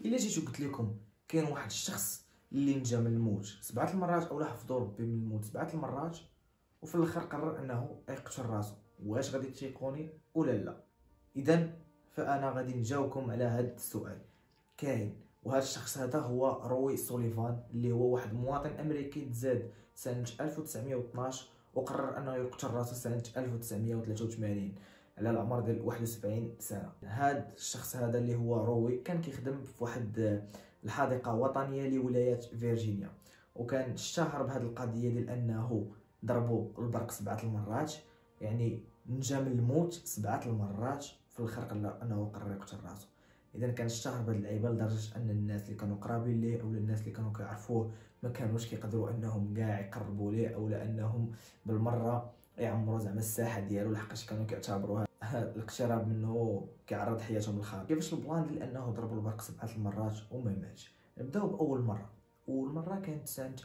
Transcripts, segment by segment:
الا جيتو قلت لكم كاين واحد الشخص اللي نجا من الموت 7 المرات اولا حفظوا ربي من الموت 7 المرات وفي الاخر قرر انه يقتل راسو، واش غادي تيقوني ولا لا؟ اذا فانا غادي نجاوبكم على هذا السؤال. كاين، وهذا الشخص هذا هو روي سوليفان، اللي هو واحد مواطن امريكي تزاد سنه 1912 وقرر انه يقتل راسو سنه 1983 على العمر ديال 71 سنه. هذا الشخص هذا اللي هو روي كان كيخدم في واحد الحديقه وطنيه لولايات فيرجينيا، وكان اشتهر بهذه القضيه ديال انه ضربوا البرق 7 المرات، يعني نجا من الموت 7 المرات في الاخر قال انه قرر يقتل راسو. اذا كان اشتهر بهذه اللعيبه لدرجه ان الناس اللي كانوا قرابين ليه اولا الناس اللي كانوا كيعرفوه ما كانوش كيقدروا انهم كاع يقربوا ليه اولا انهم بالمره يعمروا زعما الساحه ديالو، لحقاش كانوا كيعتبروها الاقتراب منه كيعرض حياتهم للخطر. كيفاش البلان ديال انه ضرب البرق 7 المرات وما ماتش؟ نبداو باول مره. اول مره كانت سنه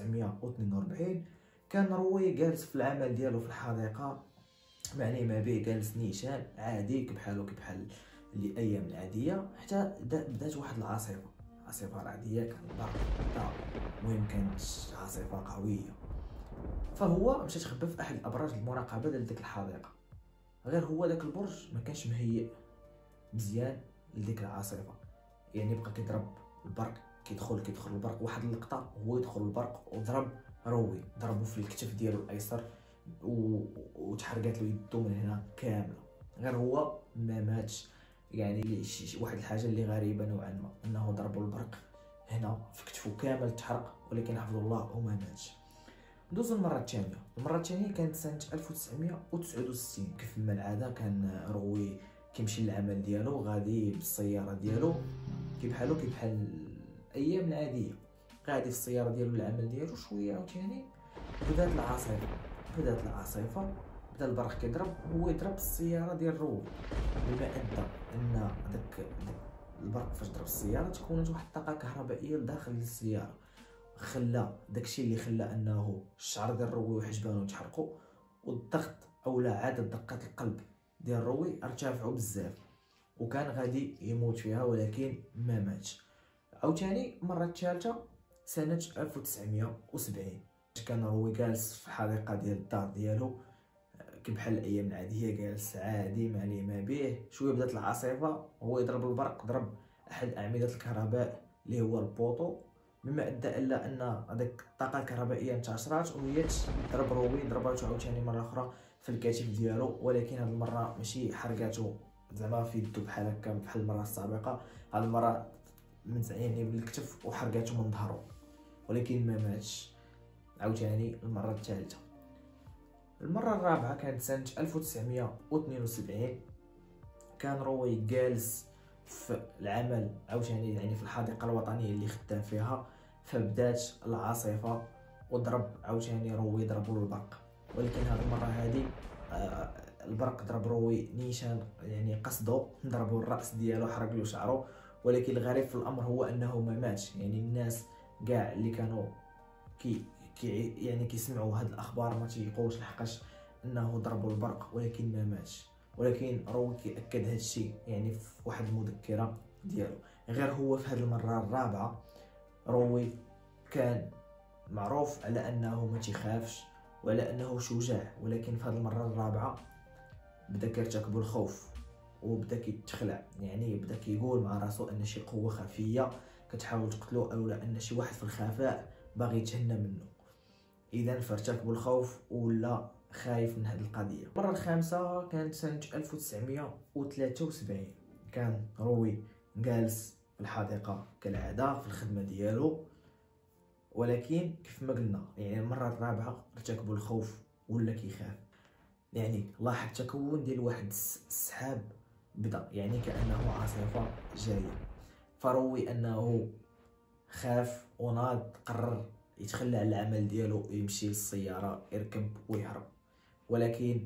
1942. كان روي جالس في العمل ديالو في الحديقه، معني ما به جالس نيشان عادي كبحالو كبحال الايام العاديه، حتى بدات واحد عاصفه رعديه. كان البرق بدا، المهم كانت عاصفه قويه. فهو مشى تخبى في احد الابراج المراقبه ديال ديك الحديقه، غير هو داك البرج ما كانش مهيئ مزيان لديك العاصفه، يعني بقى كيضرب البرق، كيدخل البرق. واحد اللقطه هو يدخل البرق وضرب روي، ضربو في الكتف ديالو الايسر وتحرقات له يدو من هنا كامله، غير هو ما ماتش. يعني واحد الحاجه اللي غريبه نوعا ما انه ضربوا البرق هنا في كتفو كامل تحرق، ولكن حفظ الله وما ماتش. ندوزو المره الثانيه كانت سنه 1969. كيف ما العاده كان روي كيمشي للعمل ديالو غادي بالسياره ديالو كيبحالو كيبحال الايام العاديه، غادي في السياره ديالو للعمل ديالو. شويه عاوتاني بدات العاصفه، بدا البرق كيضرب، هو يضرب السياره ديال روي، بما ان داك البرق فاش ضرب السياره تكونت واحد الطاقه كهربائيه لداخل السياره، خلى داكشي اللي خلى انه الشعر ديال روي وحجبانو تحرقوا، والضغط اولا عدد دقات القلب ديال روي ارتفعوا بزاف، وكان غادي يموت فيها ولكن ما ماتش. عاوتاني المره الثالثه سنه 1970 كان روي جالس في الحديقه ديال الدار ديالو كبحال الايام العاديه، جالس عادي ما عليه ما به. شويه بدات العاصفه، هو يضرب البرق، ضرب احد اعمده الكهرباء اللي هو البوطو، مما ادى الى ان هذيك الطاقه الكهربائيه انتشرت وهي ضرب روي، ضرباتو عاوتاني مره اخرى في الكتف ديالو، ولكن هذه المره ماشي حرقاتو زعما في يدو بحال هكا بحال المره السابقه، هذه المره من يعني من الكتف وحرقاتو من ظهرو، ولكن ما ماتش. عاوتاني المره الثالثه. المره الرابعه كانت سنه 1972. كان روي جالس في العمل عاوتاني يعني في الحديقه الوطنيه اللي خدام فيها، فبدات العاصفه وضرب عاوتاني روي، ضربوا البرق، ولكن هذه المره هذه البرق ضرب روي نيشان، يعني قصدو ضربوا الراس ديالو، حرق له شعره، ولكن الغريب في الامر هو انه ما ماتش. يعني الناس كاع اللي كانوا يعني كيسمعوا هاد الاخبار ما تيقوش لحقاش انه ضربوا البرق ولكن ما ماتش. ولكن روي كيأكد هاد الشيء يعني في واحد المذكره ديالو. غير هو في هاد المره الرابعه روي كان معروف على انه ما تيخافش وعلى انه شجاع، ولكن في هاد المره الرابعه بدا كيرتكب الخوف وبدا كيتخلع، يعني بدا كيقول مع راسو ان شي قوه خفيه كتحاول تقتلو اولا ان شي واحد في الخفاء باغي يتهنى منه. اذا فارتكب الخوف ولا خايف من هذه القضيه. المره الخامسه كانت سنه 1973. كان روي جالس في الحديقه كالعاده في الخدمه ديالو، ولكن كيف ما قلنا يعني المره الرابعه ارتكب الخوف ولا كيخاف. يعني لاحظ تكون ديال واحد السحاب بدا، يعني كانه عاصفه جايه، فروي انه خاف وناض، قرر يتخلى على العمل ديالو ويمشي للسياره يركب ويهرب. ولكن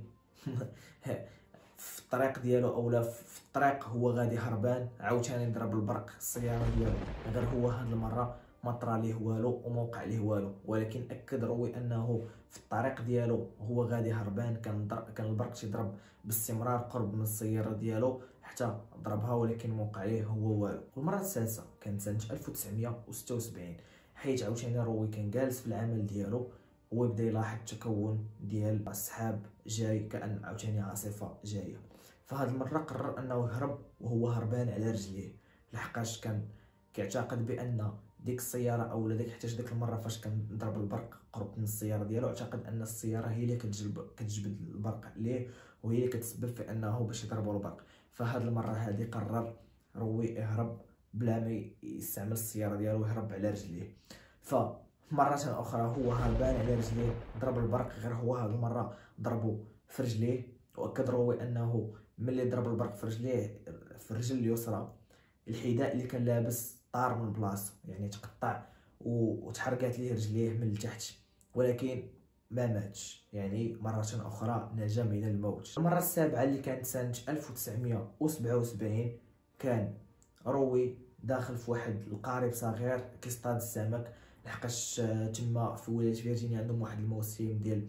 في الطريق ديالو اولا في الطريق هو غادي هربان، عاوتاني ضرب البرق السياره ديالو، غير هو هاد المره ما طرا ليه والو وما وقع ليه والو، ولكن اكد روي انه في الطريق ديالو هو غادي هربان كان البرق تيضرب باستمرار قرب من السياره ديالو، حتى ضربها ولكن موقع ليه هو والو. والمره السادسه كانت سنه 1976 حيت عاوتاني روي كان جالس في العمل ديالو، هو بدا يلاحظ التكون ديال السحاب جاي كأن عاوتاني عاصفه جايه. فهاد المره قرر انه يهرب وهو هربان على رجليه، لحقاش كان كيعتقد بان ديك السياره اولا حتى ديك المره فاش كان ضرب البرق قرب من السياره ديالو اعتقد ان السياره هي اللي كتجبد البرق ليه، وهي اللي كتسبب في انه باش يضربوا البرق. فهاد المره هادي قرر روي يهرب بلا ما يستعمل السياره ديالو ويهرب على رجليه. فمره اخرى هو هربان على رجليه ضرب البرق، غير هو هاد المره ضربو في رجليه. واكد روي انه ملي ضرب البرق في رجليه في الرجل اليسرى الحذاء اللي كان لابس طار من بلاصتو، يعني تقطع وتحرقات ليه رجليه من التحت، ولكن ما ماتش، يعني مرة أخرى نجا من الموت. المرة السابعة اللي كانت سنة 1977 كان روي داخل في واحد القارب صغير كيصطاد السمك، لحقاش تما في ولاية فيرجينيا عندهم واحد الموسم ديال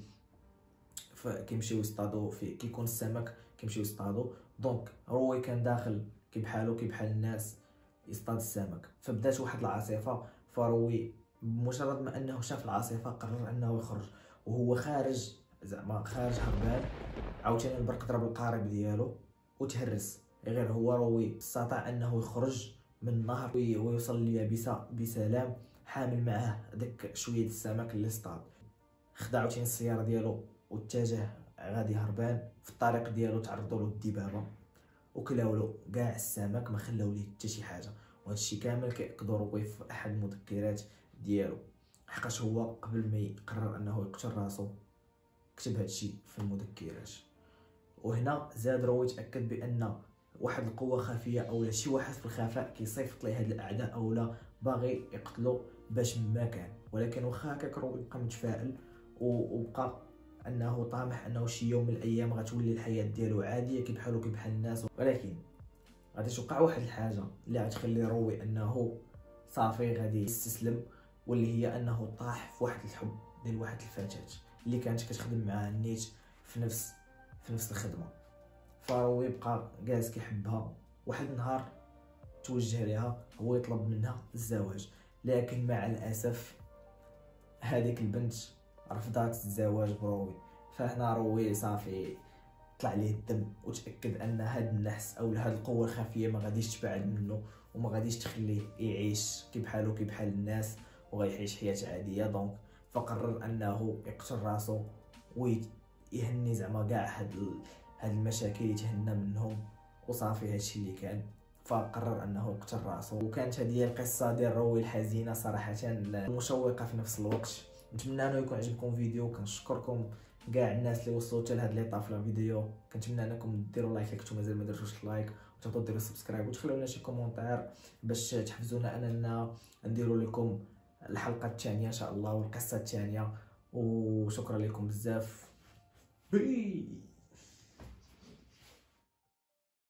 كيمشيو يصطادوا فيه، كيكون السمك كيمشيو يصطادوا. دونك روي كان داخل كيبحالو كيبحال الناس يصطاد السمك، فبدات واحد العاصفه. فروي بمجرد ما انه شاف العاصفه قرر انه يخرج، وهو خارج زعما خارج هربان عاوتاني البرق ضرب القارب ديالو وتهرس. غير هو روي استطاع انه يخرج من النهر ويوصل لليابسه بسلام، حامل معاه داك شويه السمك اللي اصطاد. خدا عاوتاني السياره ديالو واتجه غادي هربان. في الطريق ديالو تعرضوا له الدبابه وكلاو له كاع السمك، ما خلاو ليه حتى شي حاجه. وهادشي كامل كيأكدو روي في احد المذكرات ديالو، حقاش هو قبل ما يقرر انه يقتل راسو كتب هادشي في المذكرات. وهنا زاد روي تاكد بان واحد القوه خفيه اولا شي واحد في الخفاء كيصيفط ليه هاد الاعداء اولا باغي يقتلو باش ما كان. ولكن واخا هكاك روي بقى متفائل وبقى انه طامح انه شي يوم من الايام غتولي الحياه ديالو عاديه كيبحالو كيبحال الناس. ولكن غادي توقع واحد الحاجه اللي غتخلي روي انه صافي غادي يستسلم، واللي هي انه طاح في واحد الحب ديال واحد الفتاه اللي كانت كتخدم معاه نيت في نفس الخدمه. فروي بقى جالس كيحبها. واحد النهار توجه ليها هو يطلب منها الزواج، لكن مع الاسف هذيك البنت رفضات الزواج بروي. فهنا روي صافي طلع ليه الدم وتاكد ان هاد النحس او هاد القوه الخفيه ما غاديش تبعد منه وما غاديش تخليه يعيش كيبحالو كيبحال الناس وغيعيش حياه عاديه. دونك فقرر انه يقتل راسو ويهني زعما كاع هاد المشاكل يتهنى منهم، وصافي هادشي اللي كان. فقرر انه يقتل راسو. وكانت هذه القصه ديال روي الحزينه صراحه مشوقه في نفس الوقت. نتمنى انه يكون عجبكم الفيديو. كنشكركم كاع الناس اللي وصلوا حتى لهاد ليطا في الفيديو. كنتمنى انكم ديروا لايك الا كنتو مازال ما درتوش لايك، وتبقاو ديروا سبسكرايب وتخليو لنا شي كومونتير باش تحفزونا اننا نديروا لكم الحلقه الثانيه ان شاء الله والقصه الثانيه. وشكرا لكم بزاف. بي